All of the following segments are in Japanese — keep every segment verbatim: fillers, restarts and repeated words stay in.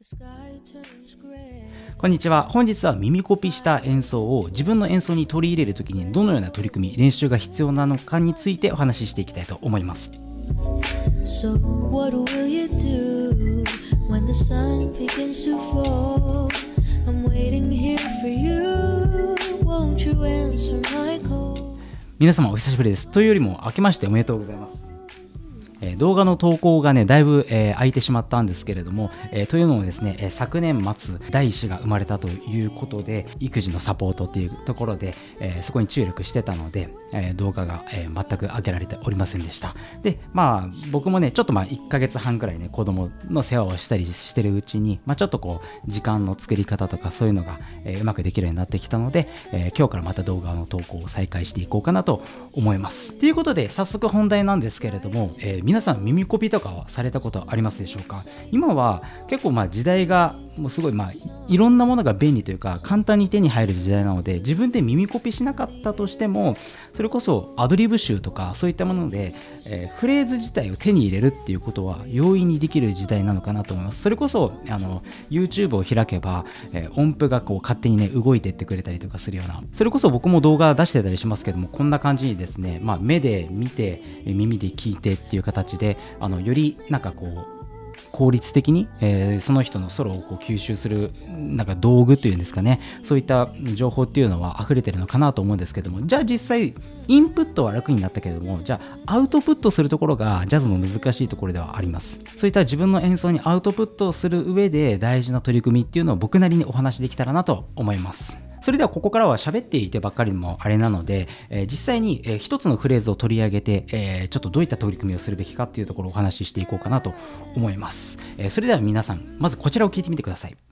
こんにちは。本日は耳コピした演奏を自分の演奏に取り入れるときにどのような取り組み、練習が必要なのかについてお話ししていきたいと思います。So what will you do when the sun begins to fall? I'm waiting here for you. Won't you answer my call? 皆様お久しぶりです。というよりも明けましておめでとうございます。えー、動画の投稿がねだいぶ、えー、空いてしまったんですけれども、えー、というのもですね、えー、昨年末だいいっ子が生まれたということで育児のサポートっていうところで、えー、そこに注力してたので、えー、動画が、えー、全く上げられておりませんでした。でまあ僕もねちょっとまあいっかげつはんぐらいね子供の世話をしたりしてるうちに、まあ、ちょっとこう時間の作り方とかそういうのが、えー、うまくできるようになってきたので、えー、今日からまた動画の投稿を再開していこうかなと思います。ということで早速本題なんですけれども、えー皆さん耳コピとかはされたことありますでしょうか？今は結構まあ時代がもうすごいまあいろんなものが便利というか簡単に手に入る時代なので、自分で耳コピしなかったとしてもそれこそアドリブ集とかそういったもので、えー、フレーズ自体を手に入れるっていうことは容易にできる時代なのかなと思います。それこそあの YouTube を開けば、えー、音符がこう勝手にね動いてってくれたりとかするような、それこそ僕も動画出してたりしますけども、こんな感じにですね、まあ、目で見て耳で聞いてっていう形であのよりなんかこう効率的に、えー、その人のソロをこう吸収するなんか道具というんですかね、そういった情報っていうのは溢れてるのかなと思うんですけども、じゃあ実際インプットは楽になったけれども、じゃあアウトプットするところがジャズの難しいところではあります。そういった自分の演奏にアウトプットをする上で大事な取り組みっていうのを僕なりにお話できたらなと思います。それではここからは喋っていてばっかりもあれなので、えー、実際に、えー、一つのフレーズを取り上げて、えー、ちょっとどういった取り組みをするべきかっていうところをお話ししていこうかなと思います。えー、それでは皆さんまずこちらを聞いてみてください。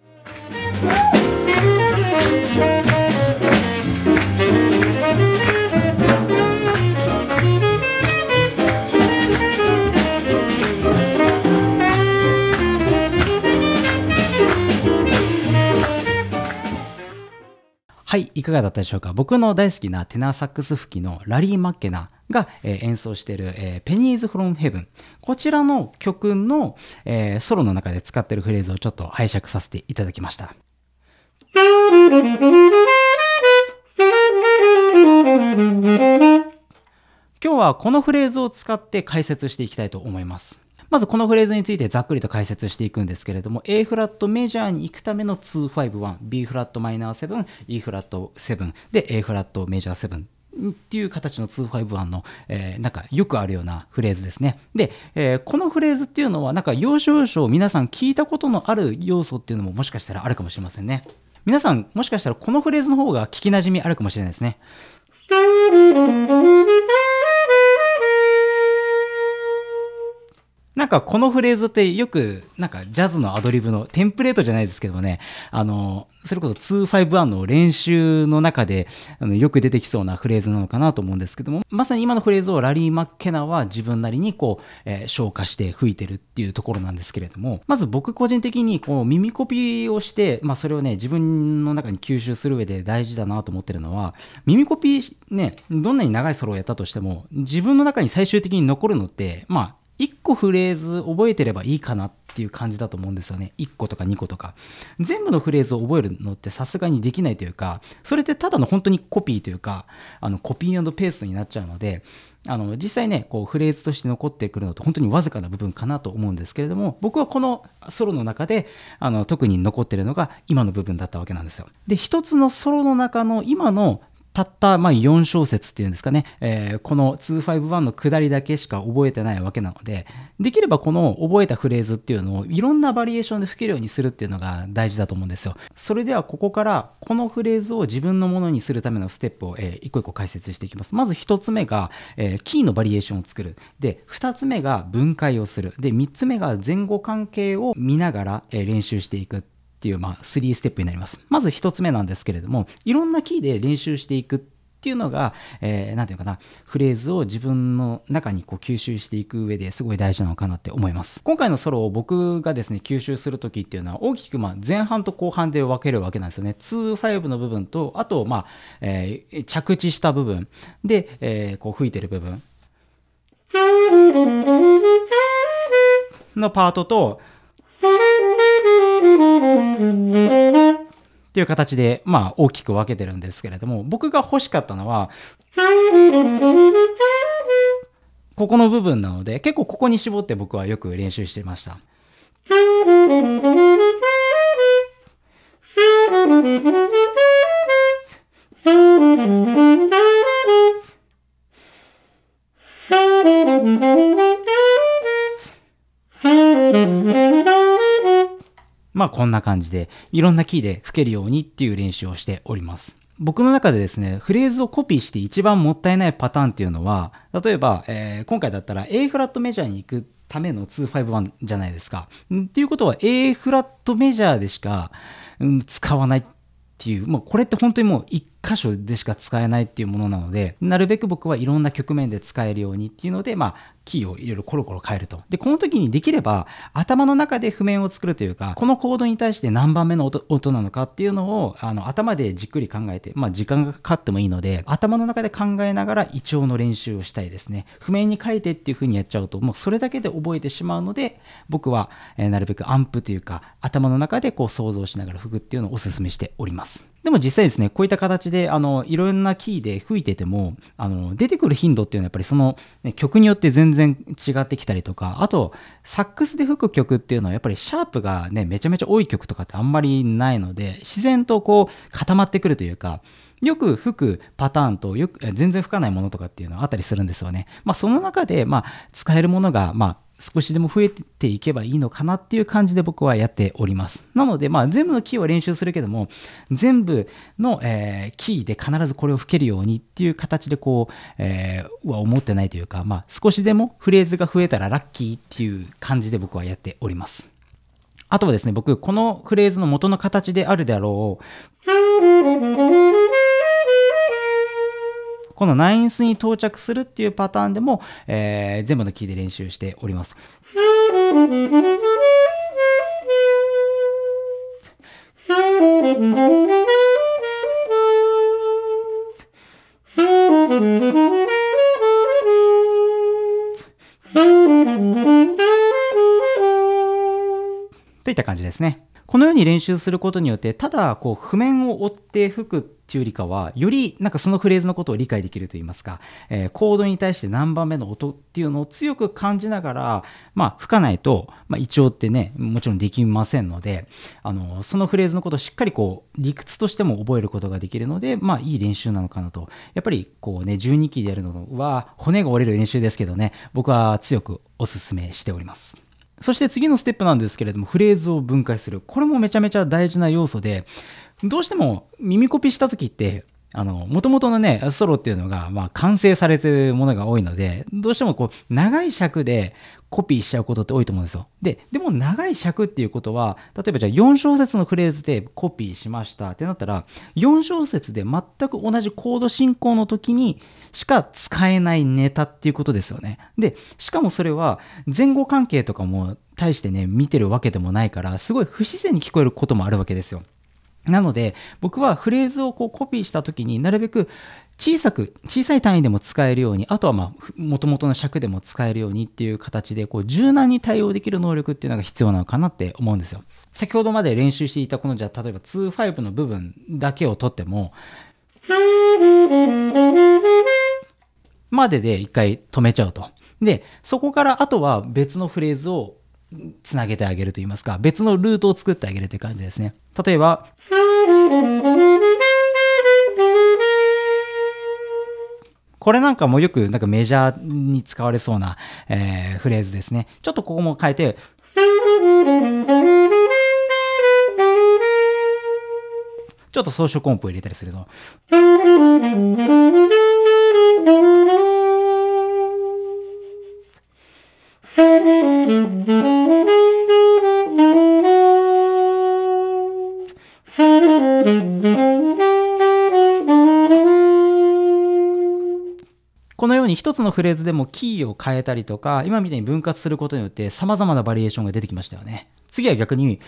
はい、いかがだったでしょうか。僕の大好きなテナーサックス吹きのラリー・マッケナーが、えー、演奏している、えー、Pennies from Heaven、 こちらの曲の、えー、ソロの中で使っているフレーズをちょっと拝借させていただきました。今日はこのフレーズを使って解説していきたいと思います。まずこのフレーズについてざっくりと解説していくんですけれども、 A フラットメジャーに行くためのにーごいち、B フラットマイナーセブン、E フラットセブンで A フラットメジャーセブンっていう形のにーごいちの、えー、なんかよくあるようなフレーズですね。で、えー、このフレーズっていうのはなんか要所要所皆さん聞いたことのある要素っていうのももしかしたらあるかもしれませんね。皆さんもしかしたらこのフレーズの方が聞きなじみあるかもしれないですね。なんかこのフレーズってよくなんかジャズのアドリブのテンプレートじゃないですけどもね、あのそれこそにーごいちの練習の中であのよく出てきそうなフレーズなのかなと思うんですけども、まさに今のフレーズをラリー・マッケナーは自分なりにこう、えー、消化して吹いてるっていうところなんですけれども、まず僕個人的にこう耳コピをして、まあ、それをね自分の中に吸収する上で大事だなと思ってるのは、耳コピねどんなに長いソロをやったとしても自分の中に最終的に残るのってまあいっこフレーズ覚えてればいいかなっていう感じだと思うんですよね。いっことかにことか全部のフレーズを覚えるのってさすがにできないというか、それってただの本当にコピーというかあのコピー&ペーストになっちゃうので、あの実際ねこうフレーズとして残ってくるのって本当にわずかな部分かなと思うんですけれども、僕はこのソロの中であの特に残ってるのが今の部分だったわけなんですよ。で一つのソロの中の今のたったまあよん小節っていうんですかね、えー、このにーごいちの下りだけしか覚えてないわけなので、できればこの覚えたフレーズっていうのをいろんなバリエーションで吹けるようにするっていうのが大事だと思うんですよ。それではここからこのフレーズを自分のものにするためのステップを、えー、一個一個解説していきます。まず一つ目が、えー、キーのバリエーションを作る。で二つ目が分解をする。で三つ目が前後関係を見ながら、えー、練習していくっていう、まあ、スリーステップになります。まず一つ目なんですけれども、いろんなキーで練習していくっていうのが、えー、なんていうかな、フレーズを自分の中にこう吸収していく上ですごい大事なのかなって思います。今回のソロを僕がですね吸収するときっていうのは大きくまあ前半と後半で分けるわけなんですよね。にーごの部分と、あとまあ、えー、着地した部分で、えー、こう吹いてる部分のパートとっていう形で、まあ大きく分けてるんですけれども、僕が欲しかったのは、ここの部分なので、結構ここに絞って僕はよく練習してました。まあこんな感じでいろんなキーで吹けるようにっていう練習をしております。僕の中でですね、フレーズをコピーして一番もったいないパターンっていうのは、例えば、えー、今回だったら A フラットメジャーに行くためのにひゃくごじゅういちじゃないですか。っていうことは A フラットメジャーでしか、うん、使わないっていう、もうこれって本当にもう一箇所でしか使えないっていうものなので、なるべく僕はいろんな局面で使えるようにっていうので、まあキーをいろいろコロコロ変えると。で、この時にできれば頭の中で譜面を作るというか、このコードに対して何番目の 音, 音なのかっていうのをあの頭でじっくり考えて、まあ時間がかかってもいいので、頭の中で考えながらイチョウの練習をしたいですね。譜面に書いてっていう風にやっちゃうと、もうそれだけで覚えてしまうので、僕は、えー、なるべくアンプというか、頭の中でこう想像しながら吹くっていうのをお勧めしております。でも実際ですね、こういった形であのいろんなキーで吹いててもあの出てくる頻度っていうのはやっぱりその、ね、曲によって全然違ってきたりとか、あとサックスで吹く曲っていうのはやっぱりシャープがねめちゃめちゃ多い曲とかってあんまりないので、自然とこう固まってくるというか、よく吹くパターンとよく全然吹かないものとかっていうのはあったりするんですよね。まあその中でまあ使えるものがまあ少しでも増えていけばいいのかなっていう感じで僕はやっております。なので、まあ全部のキーを練習するけども、全部の、えー、キーで必ずこれを吹けるようにっていう形でこう、えー、は思ってないというか、まあ少しでもフレーズが増えたらラッキーっていう感じで僕はやっております。あとはですね、僕、このフレーズの元の形であるであろう、このナインスに到着するっていうパターンでも、えー、全部のキーで練習しております。といった感じですね。このように練習することによって、ただこう譜面を追って吹くっていうよりかは、よりなんかそのフレーズのことを理解できるといいますか、えー、コードに対して何番目の音っていうのを強く感じながら、まあ吹かないと、まあ、イチョウってね、もちろんできませんので、あのそのフレーズのことをしっかりこう理屈としても覚えることができるので、まあいい練習なのかなと。やっぱりこうね、じゅうにキーでやるのは骨が折れる練習ですけどね、僕は強くお勧めしております。そして次のステップなんですけれども、フレーズを分解する。これもめちゃめちゃ大事な要素で、どうしても耳コピした時って、あの、元々のね、ソロっていうのが、まあ、完成されてるものが多いので、どうしてもこう、長い尺でコピーしちゃうことって多いと思うんですよ。で、でも長い尺っていうことは、例えばじゃあよん小節のフレーズでコピーしましたってなったら、よん小節で全く同じコード進行の時にしか使えないネタっていうことですよね。で、しかもそれは前後関係とかも大してね、見てるわけでもないから、すごい不自然に聞こえることもあるわけですよ。なので僕はフレーズをこうコピーした時になるべく小さく小さい単位でも使えるように、あとはまあ元々の尺でも使えるようにっていう形でこう柔軟に対応できる能力っていうのが必要なのかなって思うんですよ。先ほどまで練習していたこのじゃあ例えばにじゅうごの部分だけを取ってもまでで一回止めちゃうと。でそこからあとは別のフレーズをつなげてあげるといいますか、別のルートを作ってあげるという感じですね。例えばこれなんかもよくなんかメジャーに使われそうな、えー、フレーズですね。ちょっとここも変えてちょっと装飾音符を入れたりするとこのように一つのフレーズでもキーを変えたりとか、今みたいに分割することによって様々なバリエーションが出てきましたよね。次は逆に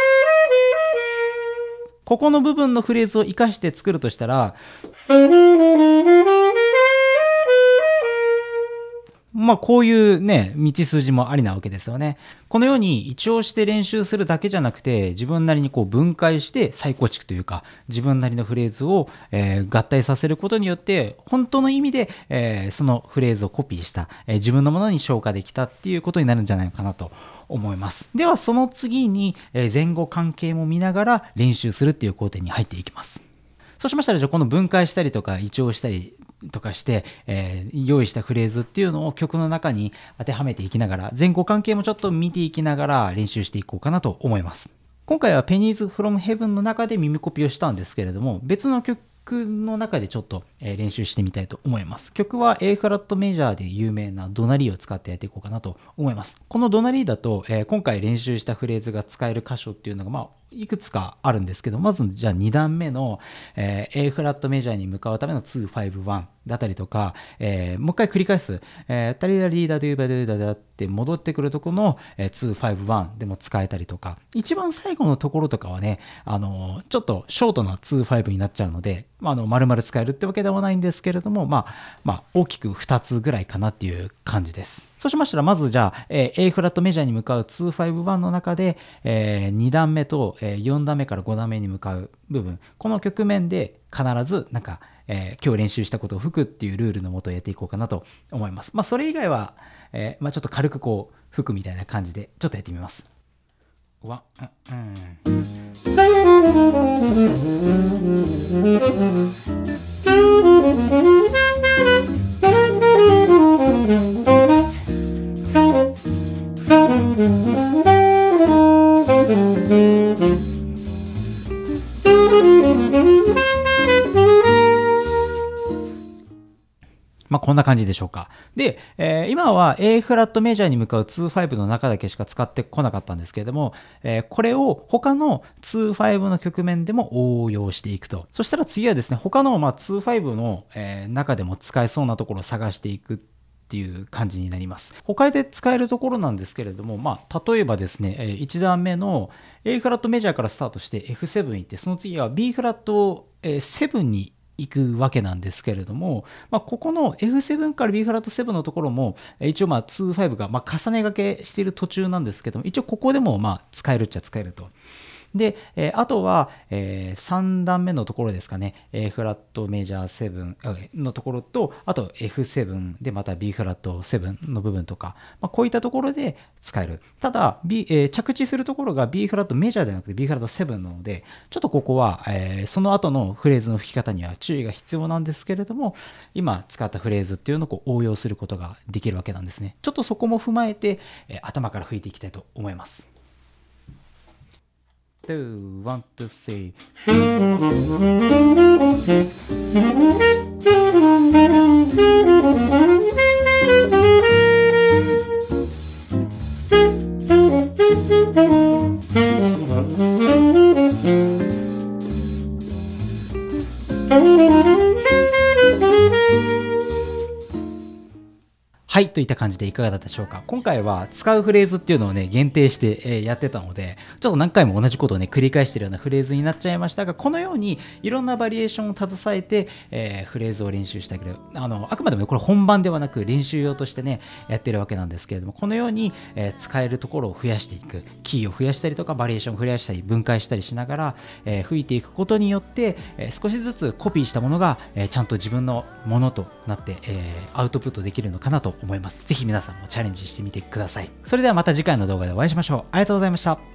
ここの部分のフレーズを活かして作るとしたらまあこういうね、道筋もありなわけですよね。このように一応して練習するだけじゃなくて、自分なりにこう分解して再構築というか、自分なりのフレーズを、えー、合体させることによって、本当の意味で、えー、そのフレーズをコピーした、えー、自分のものに昇華できたっていうことになるんじゃないかなと思います。ではその次に、えー、前後関係も見ながら練習するっていう工程に入っていきます。そうしましたら、じゃあこの分解したりとか、一応したりとかして、えー、用意したフレーズっていうのを曲の中に当てはめていきながら、前後関係もちょっと見ていきながら練習していこうかなと思います。今回は Pennies from Heaven の中で耳コピをしたんですけれども、別の曲の中でちょっと練習してみたいと思います。曲は A フラットメジャーで有名なドナリーを使ってやっていこうかなと思います。このドナリーだと、えー、今回練習したフレーズが使える箇所っていうのが、まあいくつかあるんですけど、まずじゃあに段目の、えー、A フラットメジャーに向かうためのにごいちだったりとか、えー、もう一回繰り返す、えー、タリラリーダドゥーバドゥーダダって戻ってくるとこの、えー、にごいちでも使えたりとか、一番最後のところとかはね、あのー、ちょっとショートなにごいちになっちゃうので、まあ、あの丸々使えるってわけではないんですけれども、まあ、まあ大きくふたつぐらいかなっていう感じです。そうしましたら、まずじゃあ、えー、A フラットメジャーに向かうにごいちの中で、えー、に段目と、えー、よん段目からご段目に向かう部分、この局面で必ずなんか、えー、今日練習したことを吹くっていうルールのもとやっていこうかなと思います。まあそれ以外は、えーまあ、ちょっと軽くこう吹くみたいな感じでちょっとやってみます。わ、うん、まあこんな感じでしょうか。で、えー、今は A フラットメジャーに向かうにごいちの中だけしか使ってこなかったんですけれども、えー、これを他のにごいちの局面でも応用していくと。そしたら次はですね、他のまあにごいちの、えー、中でも使えそうなところを探していくっていう感じになります。他で使えるところなんですけれども、まあ例えばですね、いち段目の A フラットメジャーからスタートして エフセブン 行って、その次は B フラットセブンに行くわけなんですけれども、まあ、ここの エフセブン から B フラットセブンのところも一応まあにごいちがまあ重ねがけしている途中なんですけども、一応ここでもまあ使えるっちゃ使えると。で、えー、あとは、えー、さん段目のところですかね、A フラットメジャーななのところと、あと エフセブン でまた B フラットななの部分とか、まあ、こういったところで使える。ただ、B えー、着地するところが B フラットメジャーではなくて B フラットなななので、ちょっとここは、えー、その後のフレーズの吹き方には注意が必要なんですけれども、今使ったフレーズっていうのをこう応用することができるわけなんですね。ちょっとそこも踏まえて、えー、頭から吹いていきたいと思います。two, one, two, three. はい、といった感じでいかがだったでしょうか。今回は使うフレーズっていうのをね、限定して、えー、やってたので、ちょっと何回も同じことをね、繰り返しているようなフレーズになっちゃいましたが、このようにいろんなバリエーションを携えて、えー、フレーズを練習してあげる。あの、あくまでもこれ本番ではなく練習用としてね、やってるわけなんですけれども、このように、えー、使えるところを増やしていく。キーを増やしたりとか、バリエーションを増やしたり、分解したりしながら、えー、吹いていくことによって、えー、少しずつコピーしたものが、えー、ちゃんと自分のものとなって、えー、アウトプットできるのかなと思います。ぜひ皆さんもチャレンジしてみてください。それではまた次回の動画でお会いしましょう。ありがとうございました。